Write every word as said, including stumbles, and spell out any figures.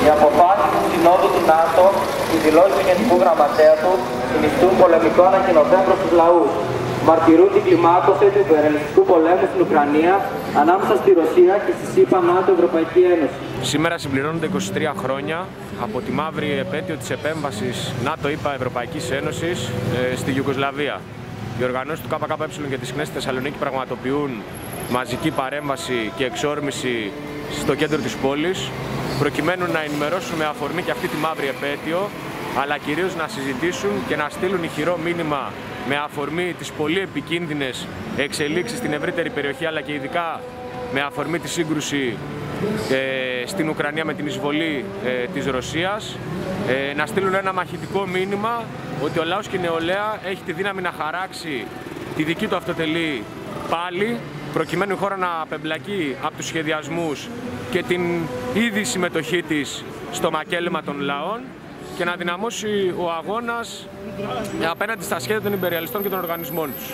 Οι αποφάσεις του Συνόδου του ΝΑΤΟ, οι δηλώσεις του Γενικού Γραμματέα του, συνιστούν πολεμικό ανακοινωθέν προς τους λαούς. Μαρτυρούν την κλιμάκωση του υπερελιστικού πολέμου στην Ουκρανία ανάμεσα στη Ρωσία και στη ΣΥΠΑ, ΝΑΤΟ, Ευρωπαϊκή Ένωση. Σήμερα συμπληρώνονται είκοσι τρία χρόνια από τη μαύρη επέτειο της επέμβασης ΝΑΤΟ, ΗΠΑ, Ευρωπαϊκής Ένωσης ε, στη Ιουγκοσλαβία. Οι οργανώσεις του ΚΚΕ και της ΚΝΕΣ στη Θεσσαλονίκη πραγματοποιούν μαζική παρέμβαση και εξόρμηση στο κέντρο της πόλης, προκειμένου να ενημερώσουν με αφορμή και αυτή τη μαύρη επέτειο, αλλά κυρίως να συζητήσουν και να στείλουν ηχηρό μήνυμα με αφορμή τις πολύ επικίνδυνες εξελίξεις στην ευρύτερη περιοχή, αλλά και ειδικά με αφορμή τη σύγκρουση ε, στην Ουκρανία με την εισβολή ε, της Ρωσίας, ε, να στείλουν ένα μαχητικό μήνυμα ότι ο λαός και η νεολαία έχει τη δύναμη να χαράξει τη δική του αυτοτελή πάλι, προκειμένου η χώρα να απεμπλακεί από τους σχεδιασμούς και την ήδη συμμετοχή της στο μακέλεμα των λαών και να δυναμώσει ο αγώνας απέναντι στα σχέδια των υπεριαλιστών και των οργανισμών τους.